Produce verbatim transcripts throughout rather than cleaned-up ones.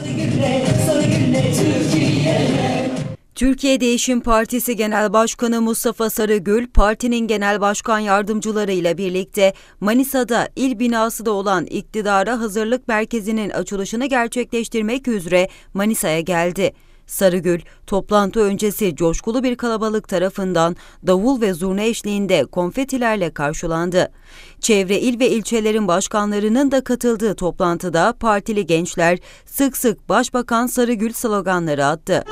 Türkiye Değişim Partisi Genel Başkanı Mustafa Sarıgül, partinin genel başkan yardımcıları ile birlikte Manisa'da il binası da olan İktidara Hazırlık Merkezi'nin açılışını gerçekleştirmek üzere Manisa'ya geldi. Sarıgül, toplantı öncesi coşkulu bir kalabalık tarafından davul ve zurna eşliğinde konfetilerle karşılandı. Çevre il ve ilçelerin başkanlarının da katıldığı toplantıda partili gençler sık sık Başbakan Sarıgül sloganları attı.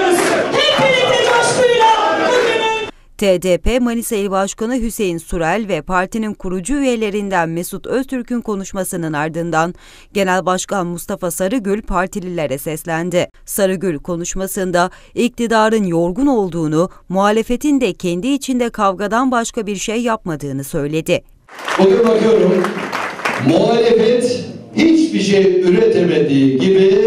T D P Manisa İl Başkanı Hüseyin Sürel ve partinin kurucu üyelerinden Mesut Öztürk'ün konuşmasının ardından Genel Başkan Mustafa Sarıgül partililere seslendi. Sarıgül konuşmasında iktidarın yorgun olduğunu, muhalefetin de kendi içinde kavgadan başka bir şey yapmadığını söyledi. Bugün bakıyorum, muhalefet hiçbir şey üretemediği gibi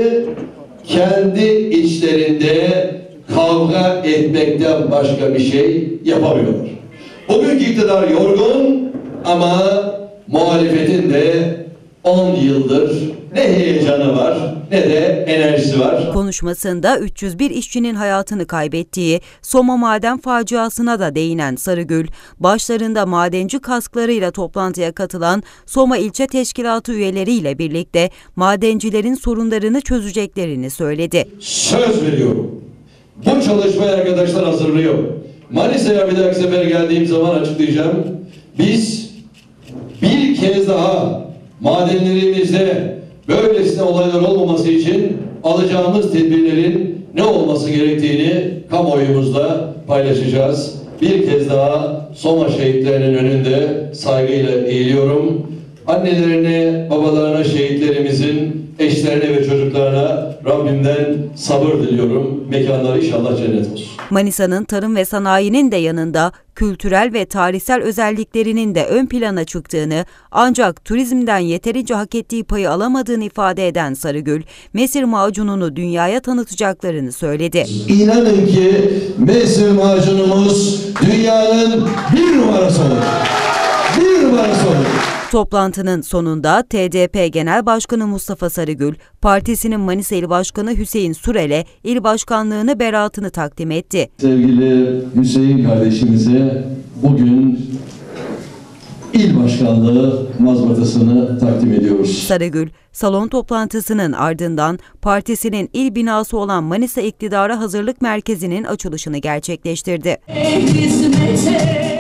kendi içlerinde kavga etmekten başka bir şey yapamıyorlar. Bugünkü iktidar yorgun ama muhalefetin de on yıldır ne heyecanı var ne de enerjisi var. Konuşmasında üç yüz bir işçinin hayatını kaybettiği Soma maden faciasına da değinen Sarıgül, başlarında madenci kasklarıyla toplantıya katılan Soma İlçe Teşkilatı üyeleriyle birlikte madencilerin sorunlarını çözeceklerini söyledi. Söz veriyorum. Bu çalışmayı arkadaşlar hazırlıyor. Manisa'ya bir dahaki sefer geldiğim zaman açıklayacağım. Biz bir kez daha madenlerimizde böylesine olaylar olmaması için alacağımız tedbirlerin ne olması gerektiğini kamuoyumuzla paylaşacağız. Bir kez daha Soma şehitlerinin önünde saygıyla eğiliyorum. Annelerine, babalarına, şehitlerimizin eşlerine ve çocuklarına Rabbimden sabır diliyorum. Mekanları inşallah cennet olsun. Manisa'nın tarım ve sanayinin de yanında kültürel ve tarihsel özelliklerinin de ön plana çıktığını, ancak turizmden yeterince hak ettiği payı alamadığını ifade eden Sarıgül, mesir macununu dünyaya tanıtacaklarını söyledi. İnanın ki mesir macunumuz dünyanın bir numarası olur. Bir numarası olur. Toplantının sonunda T D P Genel Başkanı Mustafa Sarıgül, partisinin Manisa İl Başkanı Hüseyin Sürel'e il başkanlığını beraatını takdim etti. Sevgili Hüseyin kardeşimize bugün il başkanlığı mazbatasını takdim ediyoruz. Sarıgül, salon toplantısının ardından partisinin il binası olan Manisa İktidara Hazırlık Merkezi'nin açılışını gerçekleştirdi.